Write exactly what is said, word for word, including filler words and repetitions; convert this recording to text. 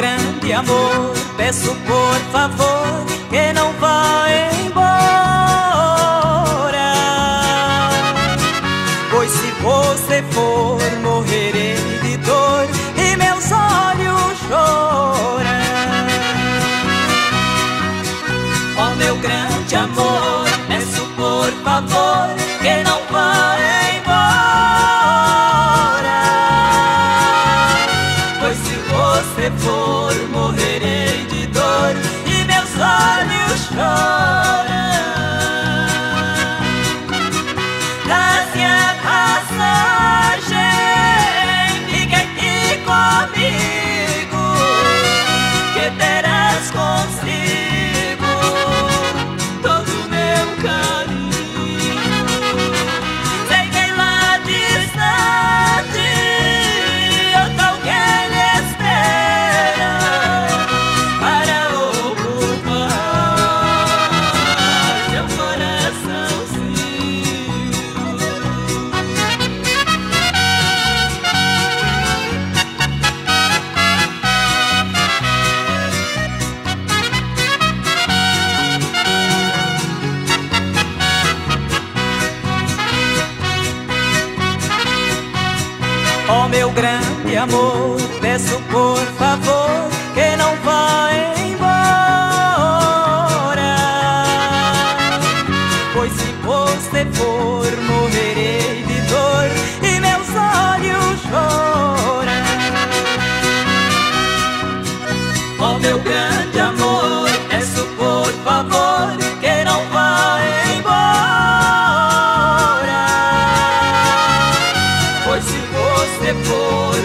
grande amor, peço por favor que não vá embora, pois se você for, morrerei de dor e meus olhos choram. Ó meu grande amor, peço por favor que não vá embora, pois se você for, morrerei de dor e meus olhos choram. Dá-se a passagem, fica aqui comigo, que terás consigo todo o meu carinho. Sei que lá distante outra alguém lhe espera para ocupar seu coraçãozinho. Ó meu grande amor, peço por favor que não vá embora, pois se você for, morrerei de dor e meus olhos choram. Ó meu grande amor, peço por favor que não vá embora, pois se você for,